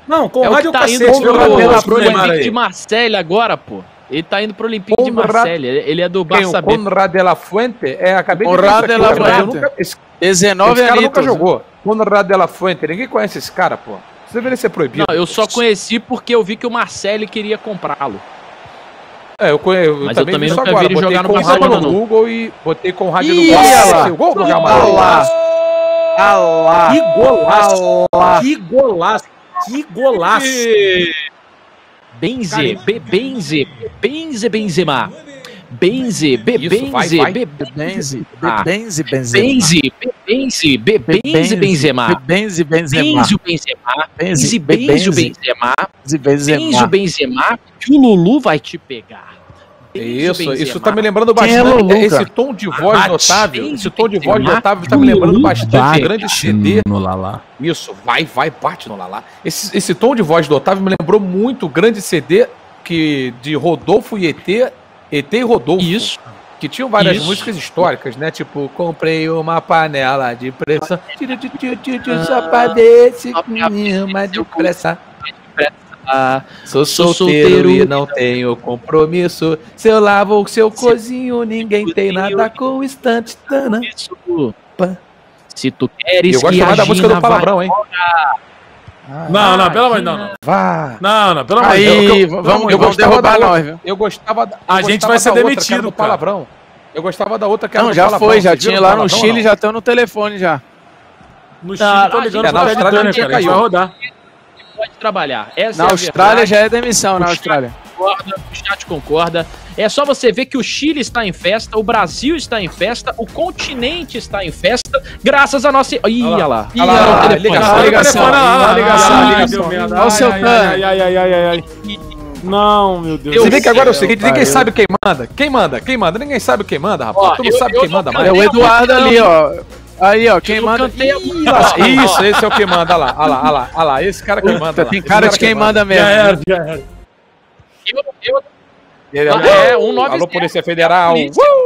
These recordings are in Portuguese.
Não, Conrad é o tá cacete. indo pro Neymar Olympique aí. de Marseille agora, pô. Ele tá indo pro Olympique de Marseille. Ele é do Barça B. Conrad de la Fuente? Acabei de ver Conrad isso de aqui, la cara. Fuente. Esse 19 cara anos. nunca jogou. Conrad de la Fuente. Ninguém conhece esse cara, pô. Isso deveria ser proibido. Não, eu só conheci porque eu vi que o Marseille queria comprá-lo. Eu Mas eu também vi isso nunca agora. vi ele jogar no Conrad Barcelona, no não. Google e botei Conrad no Ih, Google. olha lá. Gol do Real Madrid. Alá. Que golaço! Que golaço! Que golaço! Benzema. Benzema. Isso, vai. Benzema, que o Lulu vai te pegar. Isso tá me lembrando Quem é bastante. Lulu, Esse tom de voz do Otávio. Esse tom de voz do Otávio tá me lembrando bastante. Grande CD. No Lalá. Isso, vai, bate no Lalá. Esse tom de voz do Otávio me lembrou muito o grande CD de Rodolfo e ET e Rodolfo. Isso. Que tinham várias Isso. músicas históricas, né? Tipo, comprei uma panela de pressão. Só pra desse uma de pressa. Sou solteiro e não tenho compromisso. Se eu lavo o seu cozinho, ninguém tem nada com instante. Se tu queres Eu gosto que mais da música do Gina Palavrão, hein? Não, pelo amor de Deus. Vá. Não, pelo amor de Aí, Deus. vamos derrubar nós, viu? Eu gostava A gente vai ser da outra, demitido, que era do cara. Palavrão. Eu gostava da outra que era Não, do já Palavrão. foi, já Vocês tinha viram lá o no Palavrão, Chile, não? já estão no telefone já. No Chile, tô ligando na pra Austrália Britânia, já cara. A gente caiu. vai rodar. Pode trabalhar. Essa Na é a Austrália verdade. já é demissão, na Austrália. O chat concorda. É só você ver que o Chile está em festa, o Brasil está em festa, o continente está em festa, graças a nossa... Ih, olha lá. Olha lá, ligação. Deu merda. Olha o seu Ai. Não, meu Deus. Você vê que agora é o seguinte, ninguém sabe quem manda. Quem manda? Ninguém sabe quem manda, rapaz. Ó, Tu não sabe quem manda, É mano. o Eduardo ali, ó. Aí, ó, quem Eu manda... cantei a- Ih, lascou. Isso, esse é o que manda. Olha lá. Esse cara que manda. Tem cara de quem manda Já mesmo. era, já era. É, 197. Alô, Polícia Federal.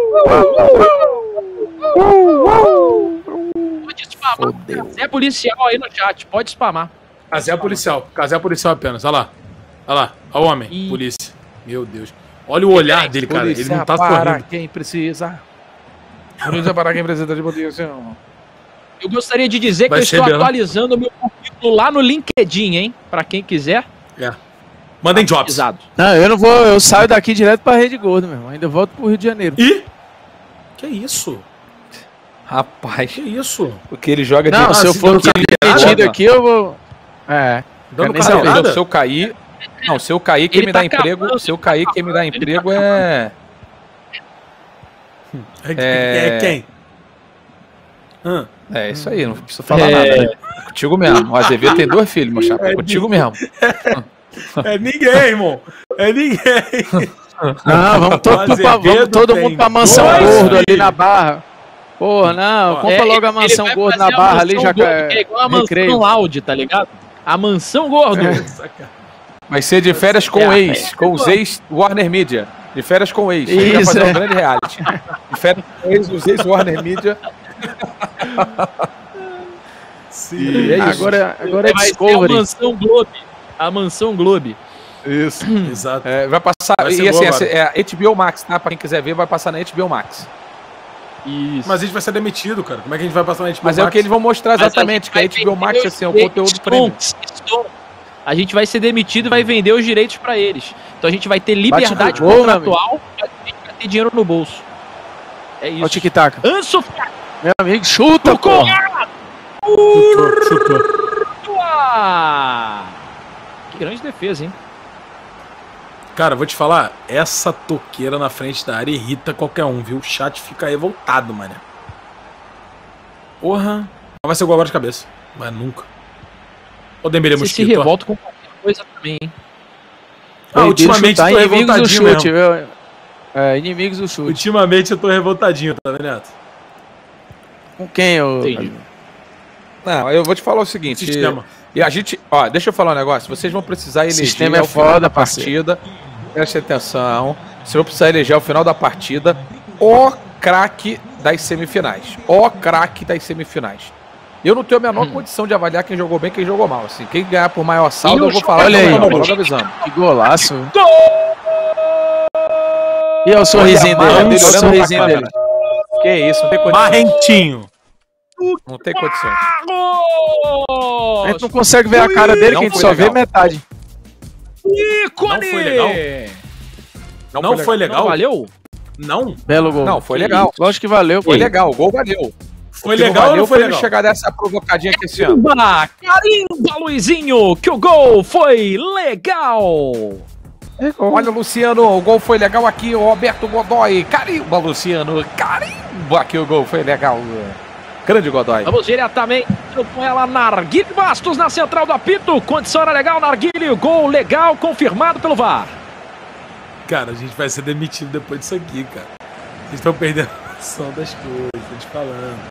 Pode spamar. É policial aí no chat, pode spamar. Casé policial apenas. Olha lá. Olha o homem. Ih. Polícia. Meu Deus. Olha o olhar dele, cara. Ele não tá para sorrindo. quem precisa. Polícia para quem precisa de proteção. Eu gostaria de dizer Vai que eu ser estou mesmo. atualizando o meu currículo lá no LinkedIn, hein? Pra quem quiser. É. Mandem jobs. Atualizado. Não, eu não vou, eu saio daqui direto pra Rede Gordo, meu irmão. Ainda volto pro Rio de Janeiro. Ih! Que isso? Rapaz, Que isso? o que ele joga Não, se eu for demitido aqui, eu vou... É. Dando nem carteirada? saber. Se eu cair... Não, se eu cair, quem Ele me tá dá emprego... acabando, Se eu cair, quem me dá emprego é... É quem? É isso aí, não preciso falar nada. É contigo mesmo. O Azevedo tem 2 filhos, meu chapa. É contigo mesmo. É ninguém, irmão. É ninguém. Não, vamos todo mundo pra Mansão dois Gordo ali filhos. na Barra. Porra, não, compra logo a Mansão vai Gordo fazer na a Barra Mansão ali, já Gordo, que é igual a recreio. Mansão Loud, tá ligado? A Mansão Gordo. Vai ser de férias com ex, com os ex Warner Media. De férias com ex. A gente vai Isso, fazer é. um grande reality. De férias com ex, os ex Warner Media. Sim. E é isso. Agora é Vai ser a Discovery. Mansão Globe. A Mansão Globe. Isso. Exato. É, vai passar. Vai ser E assim, boa agora. é a HBO Max, tá? Pra quem quiser ver, vai passar na HBO Max. Isso. Mas a gente vai ser demitido, cara. Como é que a gente vai passar na HBO Mas é o que eles vão mostrar Mas a exatamente, gente que a vai HBO Max vender assim, é o os conteúdo premium. Stonks. A gente vai ser demitido e vai vender os direitos pra eles. Então a gente vai ter liberdade no gol, contratual e a gente vai ter dinheiro no bolso. É Olha o isso. tic-tac. Anso Fati. Meu amigo, chuta, porra. Chutou. Que grande defesa, hein? Cara, vou te falar, essa toqueira na frente da área irrita qualquer um, viu? O chat fica revoltado, mano. Porra. Vai ser gol agora de cabeça. Mas nunca. Ô, Dembélé Você se Mosquito. ó. revolta com qualquer coisa também, hein? Ultimamente eu tô inimigos do revoltadinho chute, mesmo. viu? É, inimigos do chute. Ultimamente eu tô revoltadinho, tá vendo, Neto? Com quem, eu? Entendi. Não, eu vou te falar o seguinte. Sistema. E a gente, ó, deixa eu falar um negócio. Vocês vão precisar eleger Sistema é ao final foda, da parceiro. partida. Presta atenção. Vocês vão precisar eleger ao final da partida o craque das semifinais. O craque das semifinais. Eu não tenho a menor condição de avaliar quem jogou bem e quem jogou mal. Assim, quem ganhar por maior saldo, eu vou falar. Olha aí, logo avisando. que golaço. Gol! E olha o sorrisinho dele, olha o olhando sorrisinho pra dele. câmera. Que isso, não tem condição. Marrentinho. Não tem condições. A gente não consegue ver a cara dele, que a gente foi só legal. vê metade. Ícone! Não foi legal? Não foi legal? Não valeu? Não? Belo gol. Não, foi legal. Lógico que valeu. Foi legal, o gol valeu. Foi O que legal ou valeu não foi ele legal? chegar dessa provocadinha aqui esse ano. Carimba, Luizinho, que o gol foi legal! Olha, Luciano, o gol foi legal aqui, o Roberto Godoy. Carimba, Luciano, carimba que o gol foi legal. Grande Godoy. Vamos diretamente com ela, Narguile Bastos na central do apito. Condição era legal, Narguile, gol legal, confirmado pelo VAR. Cara, a gente vai ser demitido depois disso aqui, cara. Vocês estão perdendo a noção das coisas, tô te falando.